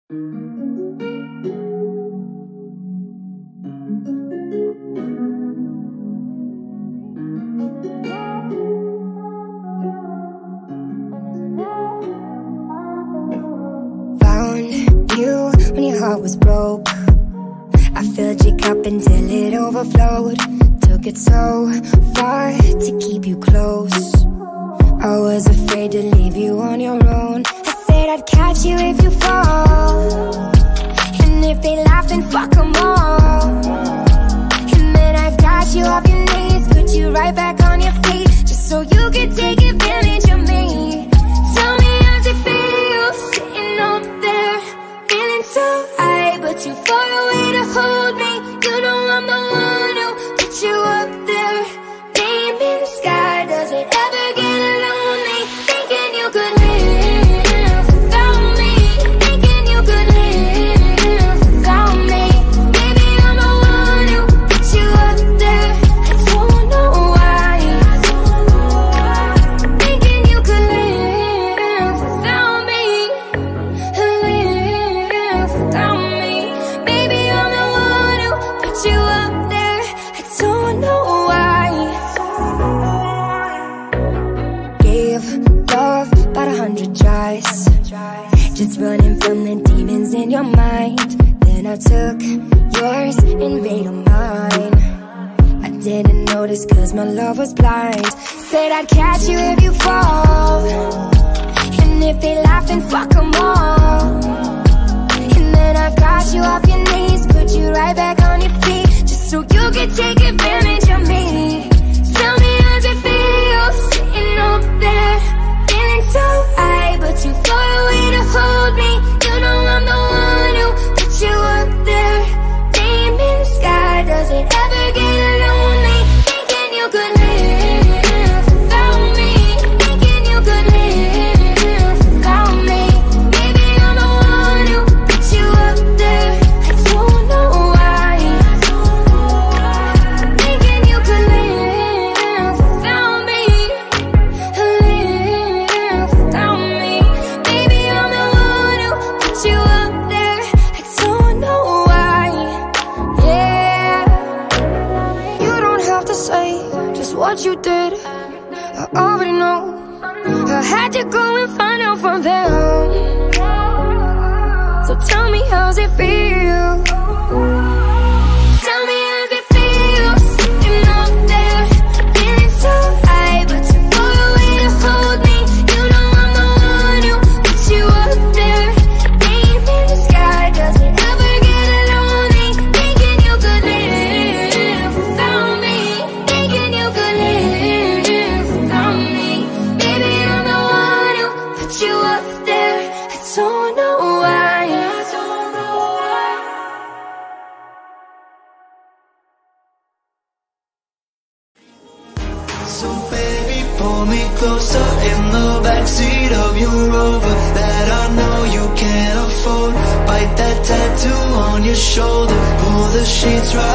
When your heart was broke, I filled your cup until it overflowed. Took it so far to keep you close. I was afraid to leave you on your own. I said I'd catch you if you fall, and if they laugh then fuck them all. And then I've got you off your knees, put you right back on your feet, just so you could take advantage of me. Tell me how's it feel, sitting up there, feeling so high, but too far away to hold me. You know I'm the one who put you up there, name in the sky. Does it ever get lonely, thinking you could live without me, thinking you could live without me? Maybe I'm the one who put you up there, I don't know why, thinking you could live without me, live without me. Maybe I'm the one who put you up there, I don't know why. Gave love about 100 tries, just running from the demons in your mind. Then I took yours and made them mine. I didn't notice cause my love was blind. Said I'd catch you if you fall, and if they laugh then fuck them all. And then I got you off your knees, put you right back on your feet, just so you could take advantage of me. Tell me how's it feel, sitting up there, feeling so high, but too far away to hold me. You know I'm the one who put you up there, name in the sky. Does it ever get lonely, thinking you could live without me, thinking you could live without me? Maybe I'm the one who put you up there, I don't know why, thinking you could live without me, live without me. Maybe I'm the one who put you up there, I don't know why. Yeah, you don't have to say just what you did, I already know. I had to go and find out from them. So tell me how's it feel, tell me how's it feel, sitting up there, feeling so high, but too far away to hold me. You know I'm the one who put you up there, name in the sky. Does it ever get lonely, thinking you could live without me, thinking you could live without me? Maybe I'm the one who put you up there, I don't know why, I don't know why. So baby, pull me closer in the backseat of your Rover that I know you can't afford. Bite that tattoo on your shoulder, pull the sheets right